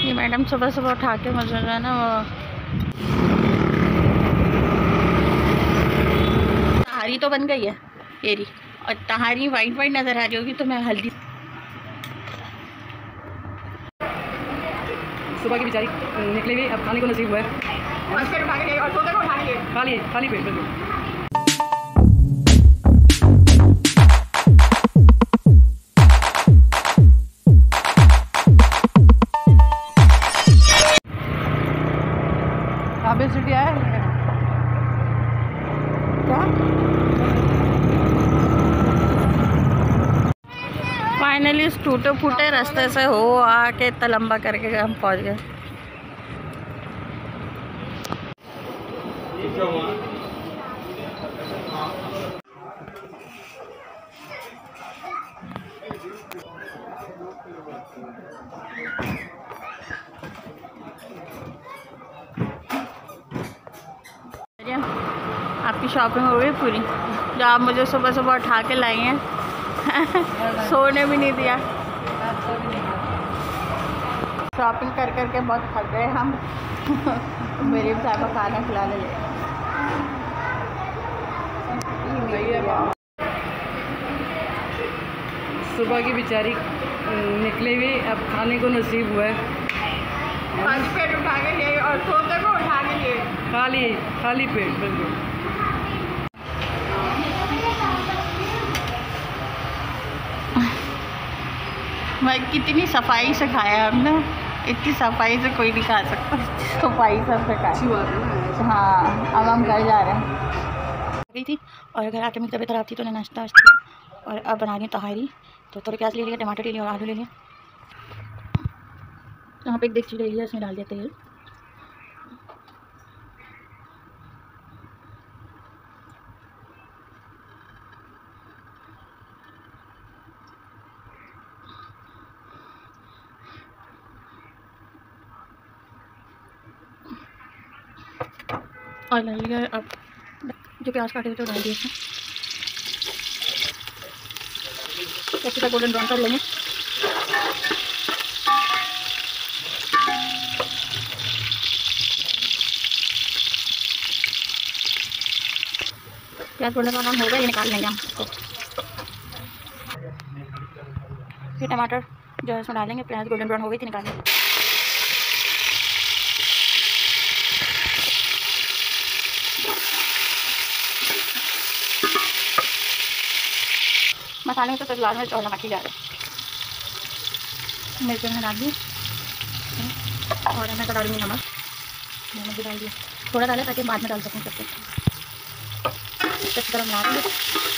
ये मैडम सुबह सुबह उठा के मुझे जो है ना वो तहारी तो बन गई है तेरी, और तहारी वाइट वाइट नज़र आ रही होगी तो मैं हल्दी सुबह की बेचारी निकली हुई, अब खाने को नसीब हुआ है। खाली पेट बिल्कुल। सिटी आया क्या फाइनली इस टूटे फूटे रास्ते से हो आके इतना लंबा करके हम पहुंच गए। आपकी शॉपिंग हो गई पूरी, जो आप मुझे सुबह सुबह उठा के लाई हैं। सोने भी नहीं दिया। शॉपिंग कर कर के बहुत थक गए हम। मेरे साहब को खाना खिला ले। सुबह की बेचारी निकली हुई, अब खाने को नसीब हुआ है। पेट उठा के लिए और सोते को उठा के लिए खाली पेट बिल्कुल। मैं कितनी सफाई से खाया हमने, इतनी सफाई से कोई नहीं खा सकता। सफाई से खाया। हाँ, अब हम घर जा रहे हैं। गई थी और घर आके मेरी तबीयत खराब थी तो नाश्ता और अब बना रही हूँ तहारी। तो थोड़े प्याज ले लिया, टमाटर ले लिया और आलू ले लिया। यहाँ पे एक देगची ले लिया, इसमें डाल दिया तेल। और डाल लिया, अब जो प्याज काटे हुए थे डाल दिए इसमें। अच्छी तरह गोल्डन ब्राउन कर लेंगे। प्याज गोल्डन ब्राउन होगा, ये निकाल लेंगे हम इसको। फिर टमाटर जो है इसमें डालेंगे। प्याज गोल्डन ब्राउन हो गई थी, निकाल लेंगे। मसाले में तो लाल मिर्च और नमक ही डालें। मिर्च में डाल दी और मैं तो डालूंगी नमक भी डाल दिया। थोड़ा डालें ताकि बाद में डाल सकूँ सब कुछ। अच्छी तरह मिला देंगे।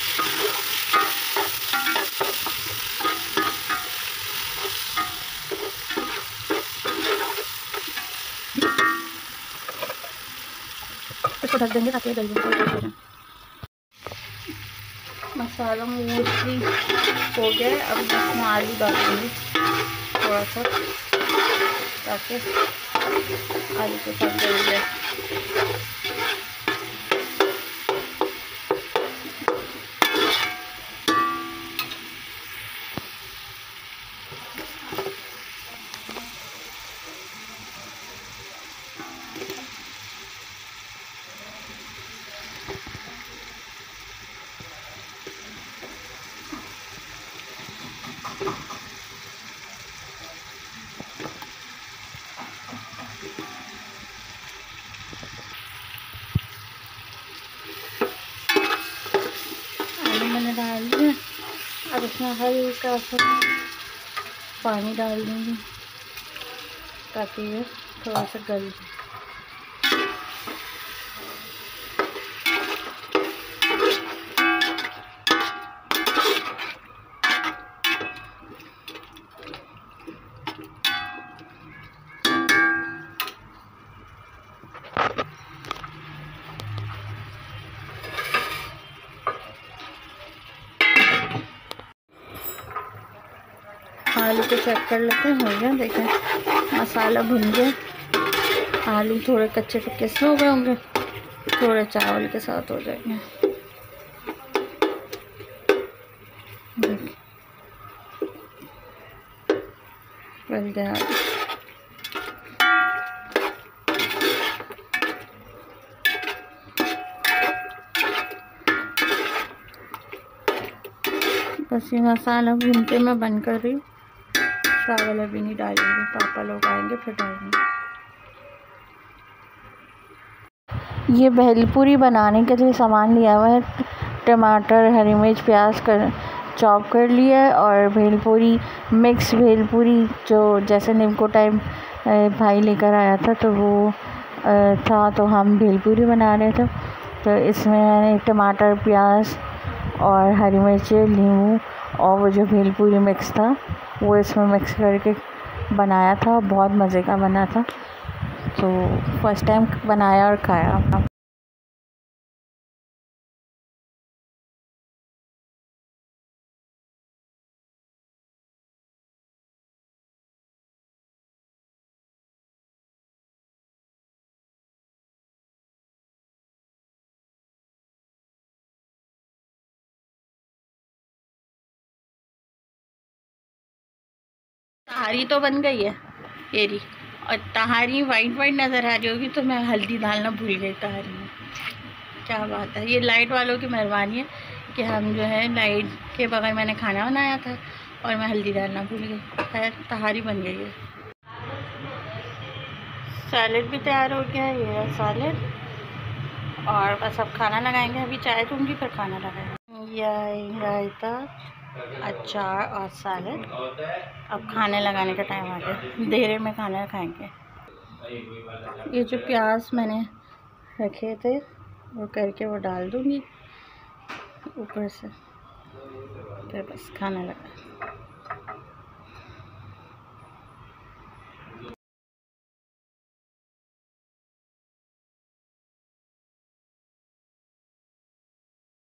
इसको ढक देंगे ताकि जल्दी हो जाए। मसाला मोस्टली हो गया है, अब इसमें आलू डाल देंगे थोड़ा सा ताकि आलू के साथ जल जाए। मैंने डाल दिया, अब इसमें हल्का सा पानी डाल दूँगी ताकि ये थोड़ा सा गल जाए। आलू को चेक कर लेते हैं, हो गया। देखें मसाला भुन गया, आलू थोड़े कच्चे पक्के से हो गए होंगे, थोड़े चावल के साथ हो जाएंगे। गल गया। बस ये मसाला भूनते मैं बंद कर रही हूँ। चावल अभी नहीं डालेंगे, पापा लोग आएंगे फिर डालेंगे। ये भेलपूरी बनाने के लिए सामान लिया हुआ है। टमाटर, हरी मिर्च, प्याज कर चॉप कर लिया है। और भेलपूरी, मिक्स भेलपूरी जो जैसे निम्को टाइम भाई लेकर आया था तो वो था, तो हम भेलपूरी बना रहे थे। तो इसमें मैंने टमाटर, प्याज और हरी मिर्च, नींबू और वो जो भेलपूरी मिक्स था वो इसमें मिक्स करके बनाया था। बहुत मज़े का बना था, तो फर्स्ट टाइम बनाया और खाया। तहारी तो बन गई है येरी, और तहारी वाइट वाइट नज़र आ रही होगी तो मैं हल्दी डालना भूल गई तहारी में। क्या बात है, ये लाइट वालों की मेहरबानी है कि हम जो है लाइट के बगैर मैंने खाना बनाया था और मैं हल्दी डालना भूल गई। खैर तहारी बन गई है। सैलेड भी तैयार हो गया है, ये है सैलेड। और बस अब खाना लगाएंगे। अभी चाय दूँगी फिर खाना लगाएंगे। यह रायता, अचार और सैलेड। अब खाने लगाने का टाइम आ गया, देर में खाना खाएंगे। ये जो प्याज मैंने रखे थे वो करके वो डाल दूँगी ऊपर से, फिर बस खाना लगा।